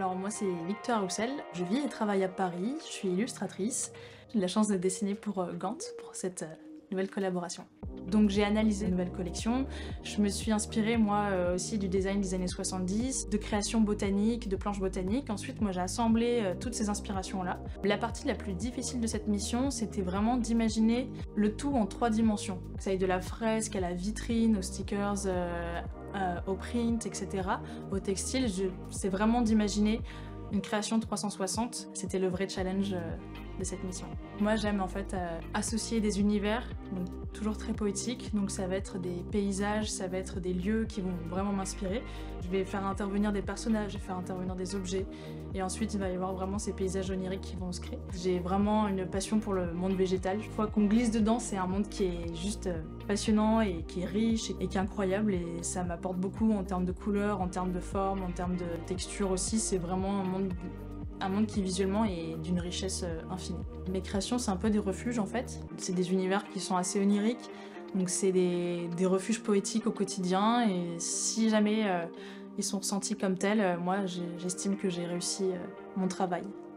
Alors moi c'est Victoire Roussel, je vis et travaille à Paris, je suis illustratrice. J'ai la chance de dessiner pour Gant, pour cette nouvelle collaboration. Donc j'ai analysé une nouvelle collection, je me suis inspirée moi aussi du design des années 70, de création botanique, de planches botaniques. Ensuite moi j'ai assemblé toutes ces inspirations-là. La partie la plus difficile de cette mission, c'était vraiment d'imaginer le tout en 3 dimensions. Que ça aille de la fresque à la vitrine, aux stickers, au print, etc., au textile. C'est vraiment d'imaginer une création 360. C'était le vrai challenge de cette mission. Moi j'aime en fait associer des univers, donc toujours très poétiques, donc ça va être des paysages, ça va être des lieux qui vont vraiment m'inspirer. Je vais faire intervenir des personnages, je vais faire intervenir des objets, et ensuite il va y avoir vraiment ces paysages oniriques qui vont se créer. J'ai vraiment une passion pour le monde végétal. Une fois qu'on glisse dedans, c'est un monde qui est juste passionnant et qui est riche et qui est incroyable, et ça m'apporte beaucoup en termes de couleurs, en termes de forme, en termes de texture aussi. C'est vraiment un monde qui visuellement est d'une richesse infinie. Mes créations, c'est un peu des refuges en fait. C'est des univers qui sont assez oniriques, donc c'est des refuges poétiques au quotidien, et si jamais ils sont ressentis comme tels, moi j'estime que j'ai réussi mon travail.